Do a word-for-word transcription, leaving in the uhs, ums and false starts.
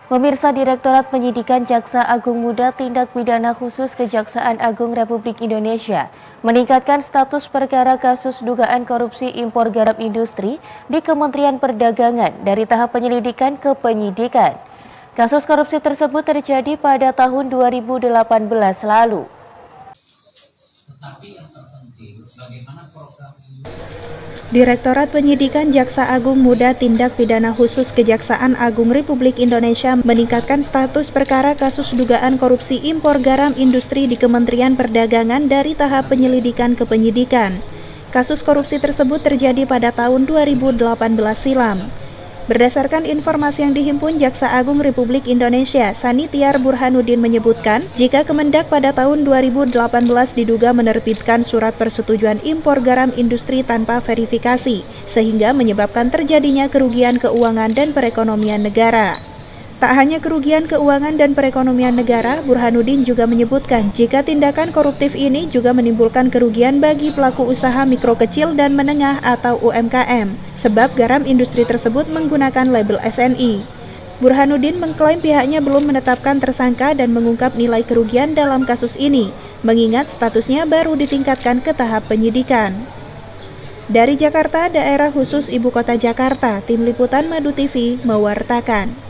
Pemirsa, Direktorat Penyidikan Jaksa Agung Muda Tindak Pidana Khusus Kejaksaan Agung Republik Indonesia meningkatkan status perkara kasus dugaan korupsi impor garam industri di Kementerian Perdagangan dari tahap penyelidikan ke penyidikan. Kasus korupsi tersebut terjadi pada tahun dua ribu delapan belas lalu. Tetapi yang terpenting, bagaimana program ini? Direktorat Penyidikan Jaksa Agung Muda Tindak Pidana Khusus Kejaksaan Agung Republik Indonesia meningkatkan status perkara kasus dugaan korupsi impor garam industri di Kementerian Perdagangan dari tahap penyelidikan ke penyidikan. Kasus korupsi tersebut terjadi pada tahun dua ribu delapan belas silam. Berdasarkan informasi yang dihimpun Jaksa Agung Republik Indonesia, Sanitiar Burhanuddin menyebutkan, jika Kemendak pada tahun dua ribu delapan belas diduga menerbitkan surat persetujuan impor garam industri tanpa verifikasi, sehingga menyebabkan terjadinya kerugian keuangan dan perekonomian negara. Tak hanya kerugian keuangan dan perekonomian negara, Burhanuddin juga menyebutkan jika tindakan koruptif ini juga menimbulkan kerugian bagi pelaku usaha mikro kecil dan menengah atau U M K M, sebab garam industri tersebut menggunakan label S N I. Burhanuddin mengklaim pihaknya belum menetapkan tersangka dan mengungkap nilai kerugian dalam kasus ini, mengingat statusnya baru ditingkatkan ke tahap penyidikan. Dari Jakarta, Daerah Khusus Ibu Kota Jakarta, Tim Liputan Madu T V mewartakan.